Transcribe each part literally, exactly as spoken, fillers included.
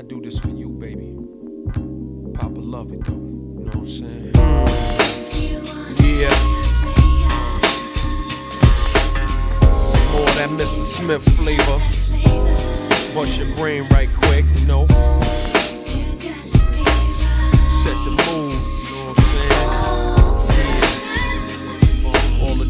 I do this for you, baby. Papa love it though, you know what I'm saying? Yeah. Some more of that Mister Smith flavor. Bust your brain right quick, you know. Set the mood, you know what I'm saying? Yeah. All the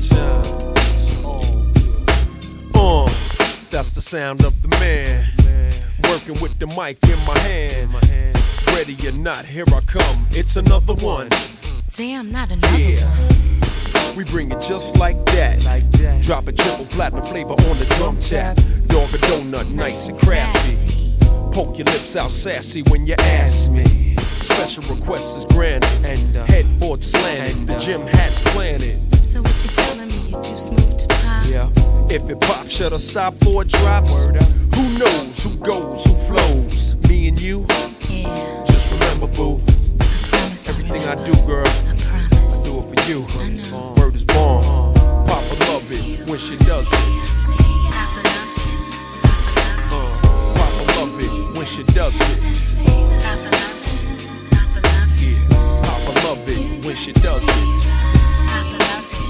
time. Uh, that's the sound of the man. Working with the mic in my hand. Ready or not, here I come. It's another one. Damn, not another yeah. one. We bring it just like that. like that. Drop a triple platinum flavor on the drum tap. Dog a donut, nice and crafty. Poke your lips out sassy when you ask me. Special request is granted. And uh, headboard slanted. And, uh, the gym hat's planted. So what you telling me? You too smooth to pop? Yeah. If it pops, should I stop for it drops? Who knows who goes, who flows? Me and you? Yeah. Just remember, boo. Promise Everything I, I do, girl, I promise. I do it for you. I know. Word is born. Papa love it when she does it. Papa love it. Uh, Papa love it when she does it. Papa love it. Papa love it. Yeah. Papa love it when she does it. Papa love it.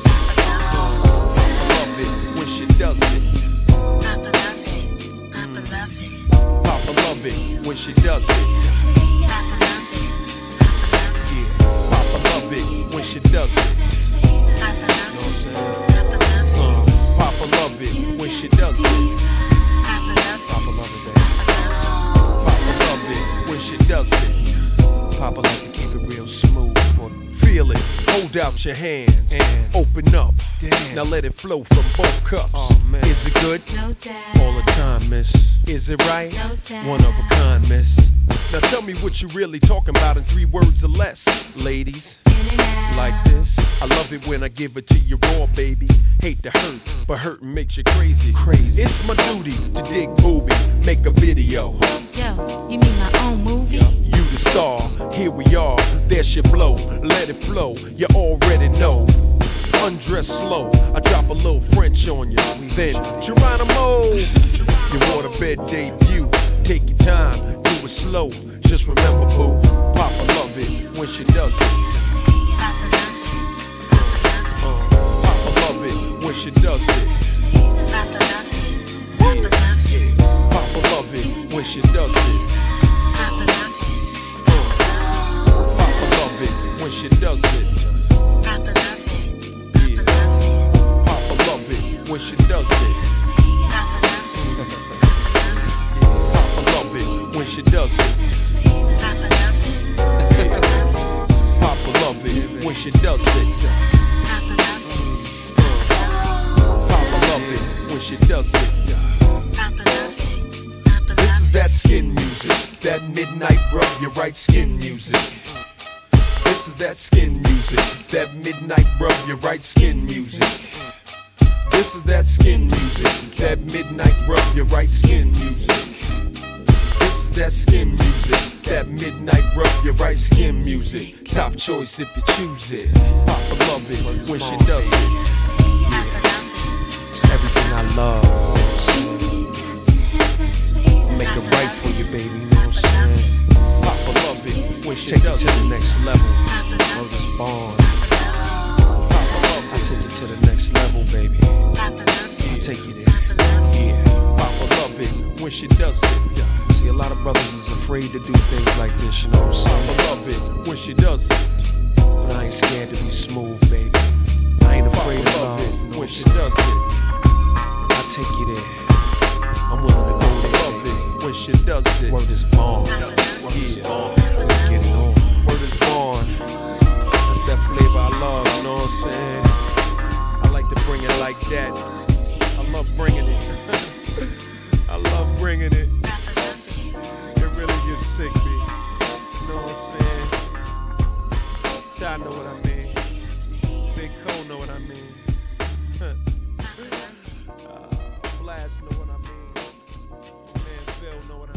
Papa love it when she does it. Papa love it. Papa love it. Papa love it when she does it. Papa love it. Yeah. Papa love it when she does it. Papa love You know what I'm saying? it. Uh, Papa love it when she does it. Papa love it. Papa love it, baby. Papa love it when she does it. Papa like to keep it real smooth. For feel it, hold out your hands, and open up. Damn. Now let it flow from both cups. Oh, man. Is it good? No doubt. All the time, miss. Is it right? No doubt. One of a kind, miss. Now tell me what you really talking about in three words or less, ladies. In and out. Like this. I love it when I give it to you raw, baby. Hate to hurt, but hurting makes you crazy. Crazy. It's my duty to dig booby, make a video. Yo, you mean my own movie? You the star, here we are. There's your blow, let it flow. You already know. Undress slow, I drop a little French on you. Then Geronimo, your waterbed debut. Take your time, do it slow. Just remember, boo, Papa love it when she does it. Papa love it. Uh, Papa love it when she does it. Papa love it. Papa love it. Papa love it when she does it. Papa love it. Uh, Papa love it when she does it. Papa love it. Yeah. Papa love it when she does it. Papa love it. Papa love it when she does it. Papa love it. Papa love it when she does it. Papa love it. Papa love it when she does it. Papa love it. Papa This is love that skin music, that midnight rub your right skin music. This is that skin music, that midnight rub your right skin music. This is that skin music, that midnight rub your right skin music. This is that skin music, that midnight rub your right skin music. Top choice if you choose it. Papa love it when she does it. It's everything I love. I'll make it right for you, baby. You know what I'm saying? Papa love it when she take does it. Take it to the next level. Love is born. Papa love it. I take it to the next level, baby. I take you there. Yeah. Papa love it when she does it. See, a lot of brothers is afraid to do things like this, you know what I'm saying? Papa love it when she does it. But I ain't scared to be smooth, baby. I ain't afraid of love it when she does it. I take you there. I'm willing to go there, baby. When she does it. Word is born. Word is born. Get it on. Word is born. That's that flavor I love, you know what I'm saying? I like to bring it like that. I love bringing it. I love bringing it. It really gets sick, me. You know what I'm saying? Y'all know what I mean. Big Cole know what I mean. uh, Blast know what I mean. Man, Phil know what I mean.